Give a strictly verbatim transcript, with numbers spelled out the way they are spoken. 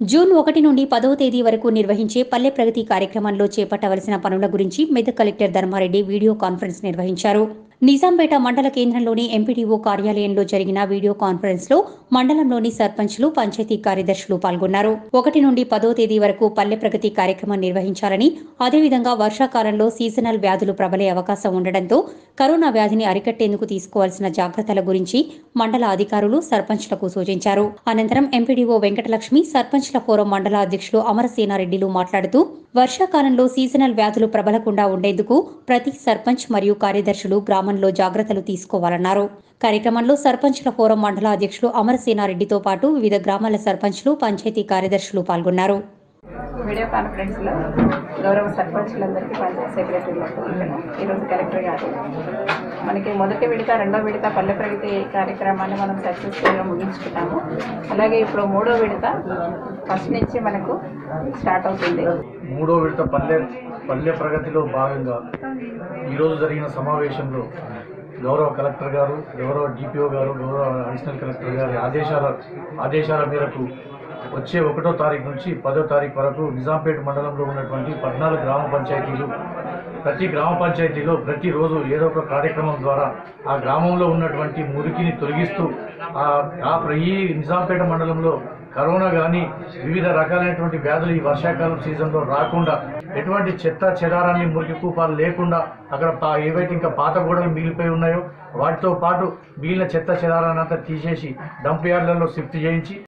June ఒకటి నుండి పదవ తేదీ వరకు నిర్వహించే పల్లె ప్రగతి కార్యక్రమంలో చేపట్టవలసిన పనుల గురించి Medak collector Dharma Reddy video conference నిర్వహించారు. నిజాంపేట మండల కేంద్రంలోని ఎంపీడీఓ కార్యాలయంలో జరిగిన వీడియో కాన్ఫరెన్స్ లో మండలంలోని సర్పంచ్లు, పంచాయతీ కార్యదర్శులు పాల్గొన్నారు. ఒకటి నుండి పదవ తేదీ వరకు పల్లె ప్రగతి కార్యక్రమం నిర్వహించాలని, అదేవిధంగా వర్షాకాలంలో సీజనల్ వ్యాధులు ప్రబలే అవకాశం ఉండడంతో కరోనా వ్యాధిని అరికట్టేందుకు తీసుకోవాల్సిన జాగ్రత్తల గురించి మండల అధికారులు సర్పంచ్లకు సూచించారు. అనంతరం ఎంపీడీఓ వెంకటలక్ష్మి, సర్పంచ్ల ఫోరం మండల అధ్యక్షులు అమరసేనారెడ్డిలు మాట్లాడుతూ వర్షాకాలంలో సీజనల్ వ్యాధులు ప్రబలకుండా ఉండేందుకు ప్రతి సర్పంచ్ మరియు కార్యదర్శులు గ్రామంలో జాగ్రత్తలు తీసుకోవాలన్నారు. కార్యక్రమంలో సర్పంచ్ల ఫోరం మండల అధ్యక్షులు అమరసేనారెడ్డితో పాటు వివిధ గ్రామాల సర్పంచ్లు, పంచాయతీ కార్యదర్శులు పాల్గొన్నారు. వీడియో కాన్ఫరెన్స్ లో గౌరవ సర్పంచ్లందరికీ, పంచాయతీ సెక్రటరీలకు ఈరోజు కలెక్టర్ గారు మనకి మొదటి విడత, రెండో విడత పల్లె ప్రగతి కార్యక్రమాన్ని మనం సక్సెస్ఫుల్గా ముగించుకున్నాము. అలాగే ఇప్పుడు మూడో విడత ఫస్ట్ నుంచి మనకు స్టార్ట్ అవుతుంది. మూడో విడత పల్లె పల్లె ప్రగతిలో భాగంగా ఈరోజు జరిగిన సమావేశంలో గౌరవ కలెక్టర్ గారు, గౌరవ డిపిఓ గారు, గౌరవ అడిషనల్ కలెక్టర్ గారి ఆదేశాల ఆదేశాల మేరకు వచ్చే ఒకటో తారీఖు నుంచి పదో తారీఖు వరకు నిజాంపేట మండలంలో ఉన్నటువంటి పద్నాలుగు గ్రామ పంచాయతీలు, ప్రతి గ్రామ పంచాయతీలో ప్రతిరోజు ఏదో ఒక కార్యక్రమం ద్వారా ఆ గ్రామంలో ఉన్నటువంటి మురికిని తొలగిస్తూ ఆ ఈ నిజాంపేట మండలంలో కరోనా కానీ వివిధ రకాలైనటువంటి వ్యాధులు ఈ వర్షాకాలం సీజన్లో రాకుండా, ఎటువంటి చెత్త చెదారాన్ని, మురికి కూపాలు లేకుండా అక్కడ ఏవైతే ఇంకా పాత గోడలు మిగిలిపోయి ఉన్నాయో వాటితో పాటు మిగిలిన చెత్త చెదారాన్ని అంతా తీసేసి డంప్ యార్డ్లలో షిఫ్ట్ చేయించి